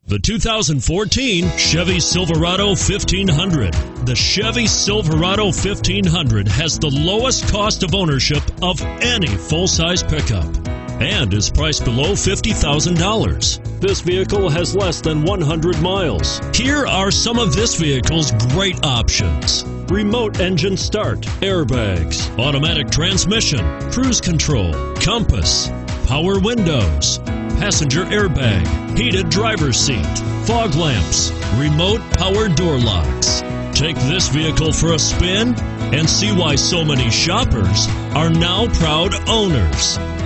The 2014 Chevy Silverado 1500. The Chevy Silverado 1500 has the lowest cost of ownership of any full-size pickup and is priced below $50,000. This vehicle has less than 100 miles. Here are some of this vehicle's great options: remote engine start, airbags, automatic transmission, cruise control, compass, power windows, passenger airbag, heated driver's seat, fog lamps, remote power door locks. Take this vehicle for a spin and see why so many shoppers are now proud owners.